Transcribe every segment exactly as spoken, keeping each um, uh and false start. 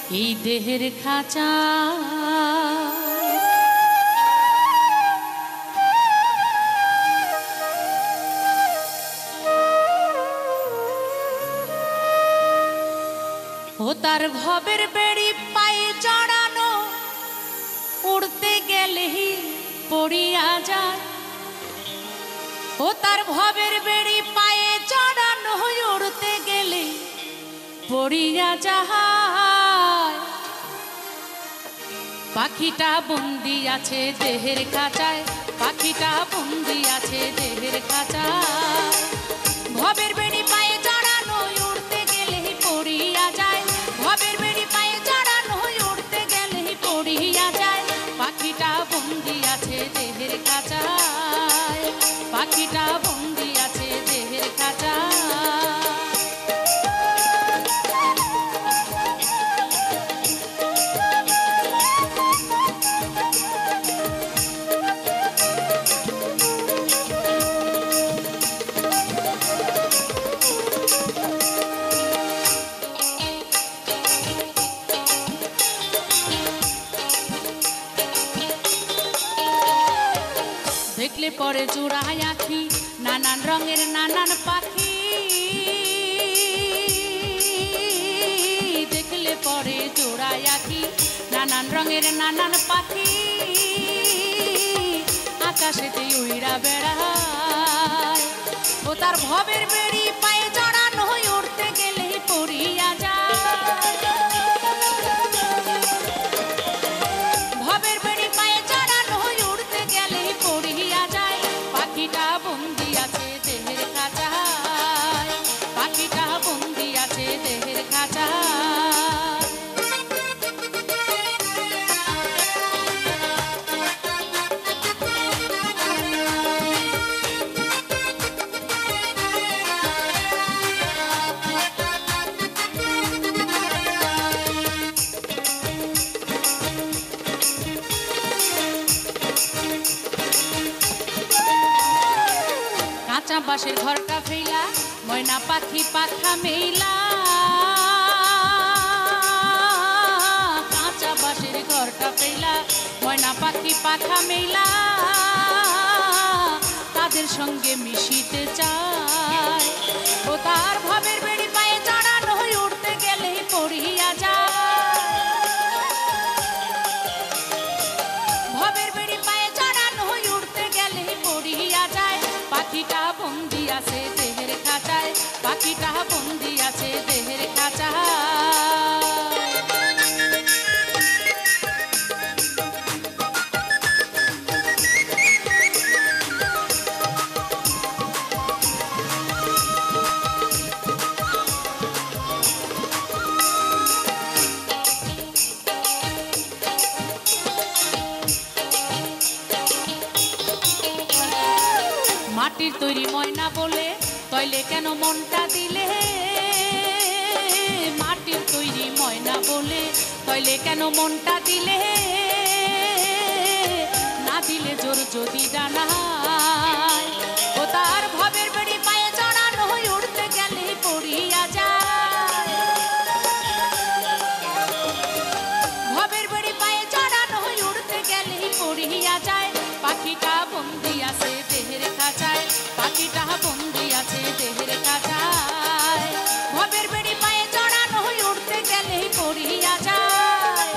এই দেহের খাঁচা ও তার ভবের বেড়ি পায়ে চড়ানো উড়তে গেলেই পড়িয়া যায় ও তার ভবের বেড়ি পায়ে চড়ানো উড়তে গেলে পড়িয়া যায় পাখিটা বন্দি আছে দেহের খাঁচায় পাখিটা বন্দি আছে দেহের খাঁচায় ভবের বেড়ি পায়ে চড়ানো উড়তে গেলেই পড়িয়া যায় ভবের বেড়ি পায়ে চড়ানো উড়তে গেলেই পড়িয়া যায় পাখিটা বন্দি আছে দেহের খাঁচায় পাখিটা বন্দি আছে দেহের খাঁচায় দেখলে পরে জোড়ায় আঁখি নানান রঙের নানান পাখি দেখলে পরে জোড়ায় আঁখি নানান রঙের নানান পাখি আকাশেতে উইরা বেড়ায় ও তার ভবের বেড়ি পায়ে চড়ানো উড়তে গেলেই পড়িয়া যায় ভবের বেড়ি পায়ে চড়ানো উড়তে গেলেই পড়িয়া যায় পাখিটা বন্দি আছে দেহের খাঁচায় পাখিটা বন্দি আছে দেহের খাঁচায় কাঁচা বাঁশের ঘরটা ফেলা ময়না পাখি পাখা মেলা কাঁচা বাঁশের ঘরটা ফেলা ময়না পাখি পাখা মেলা তাদের সঙ্গে মিশিতে চায় ও তার ভবের বেড়ি পায়ে চড়ানো উড়তে গেলেই পড়িয়া যায় ভবের বেড়ি পায়ে চড়ানো উড়তে গেলেই পড়িয়া যায় পাখিটা বন্দি আছে দেহের খাঁচায় পাখিটা বন্দি আছে দেহের খাঁচায় মাটির তৈরি ময়না বলে তইলে কেন মনটা দিলে মাটির তৈরি ময়না বলে তইলে কেন মনটা দিলে না দিলে জোর যদি ডানায় ও তার ভবের বেড়ি পায়ে চড়ানো উড়তে গেলে পড়িয়া যায় ভবের বেড়ি পায়ে চড়ানো উড়তে গেলে পড়িয়া যায় পাখিটা বন্দি আছে দেহের খাঁচায় পাখিটা বন্দি আছে দেহের খাঁচায় ভবের বেড়ি পায়ে চড়ানো উড়তে গেলেই পড়িয়া যায়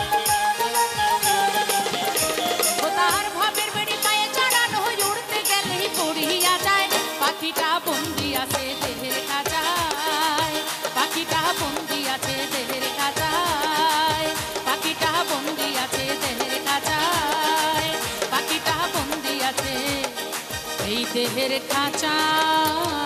ও তার ভবের বেড়ি পায়ে চড়ানো উড়তে গেলেই পড়িয়া যায় পাখিটা বন্দি আছে দেহের খাঁচায় পাখিটা বন্দি আছে দেহের খাঁচায় পাখিটা বন্দি আছে দেহের খাঁচায় পাখিটা বন্দি আছে এই দেহের খাঁচা।